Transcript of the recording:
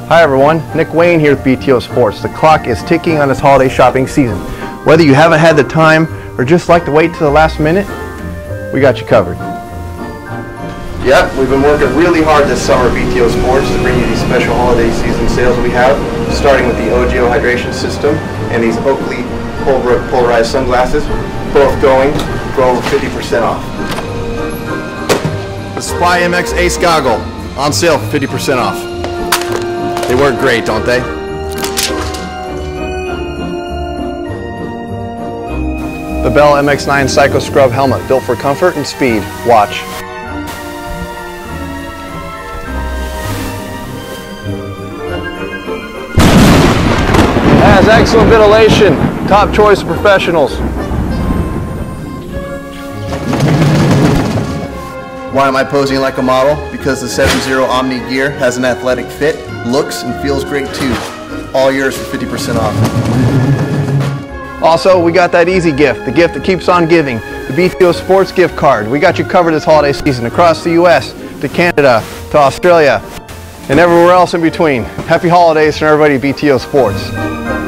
Hi everyone, Nick Wayne here with BTO Sports. The clock is ticking on this holiday shopping season. Whether you haven't had the time or just like to wait to the last minute, we got you covered. Yep, we've been working really hard this summer at BTO Sports to bring you these special holiday season sales we have, starting with the OGIO hydration system and these Oakley polarized sunglasses, both going for over 50% off. The Spy MX Ace Goggle, on sale for 50% off. They work great, don't they? The Bell MX9 Psycho Scrub helmet, built for comfort and speed. Watch. Has excellent ventilation. Top choice of professionals. Why am I posing like a model? Because the 7.0 Omni gear has an athletic fit, looks and feels great too. All yours for 50% off. Also, we got that easy gift, the gift that keeps on giving, the BTO Sports gift card. We got you covered this holiday season across the US, to Canada, to Australia, and everywhere else in between. Happy holidays from everybody at BTO Sports.